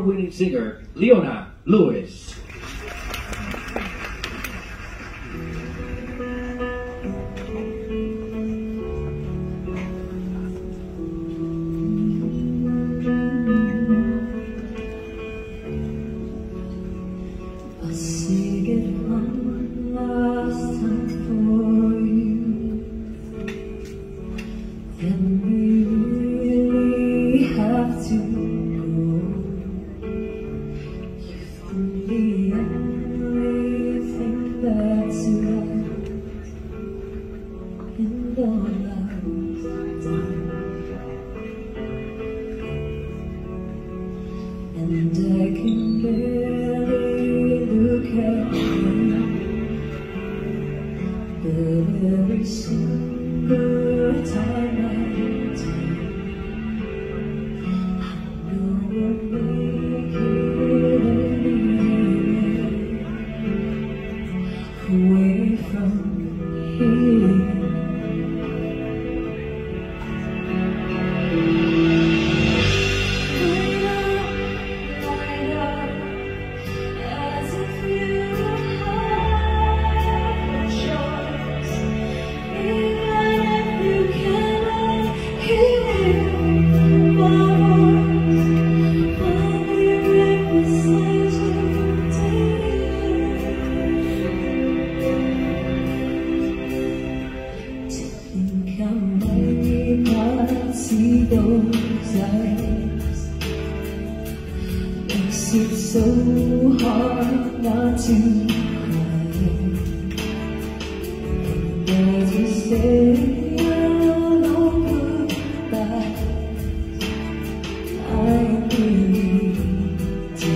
award-winning singer Leona Lewis. Sing it one last time for you, then we really have to go. You've only everything that's left in our lifetime, and I can barely look at you, but every single time I do, I know we'll make it anyway, away from here. See those eyes, makes it so hard not to cry. And as we say hello goodbye, I really do.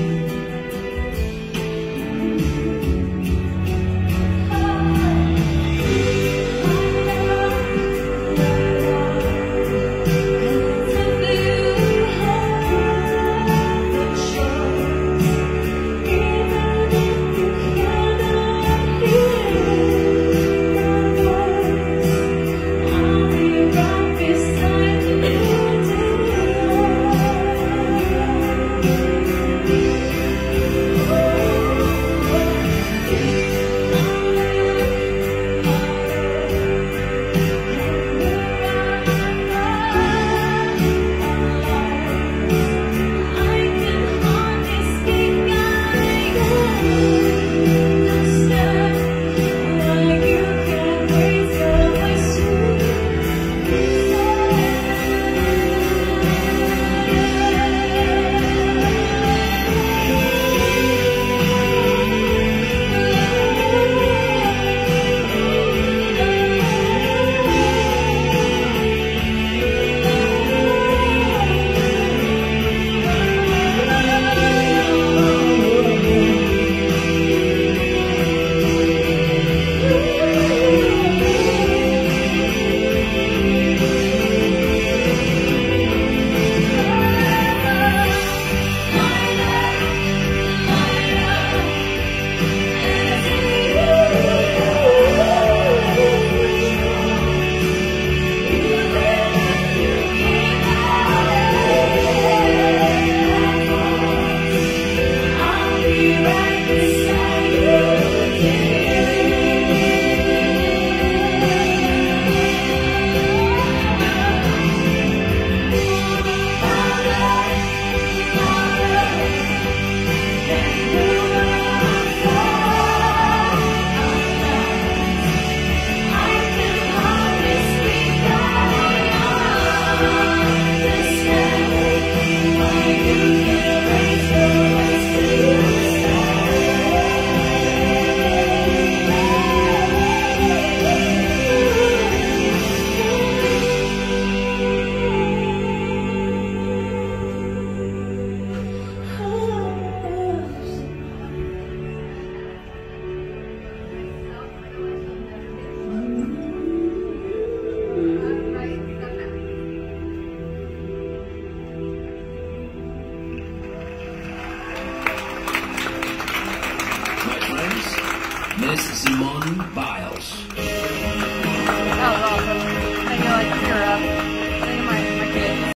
Miss Simone Biles.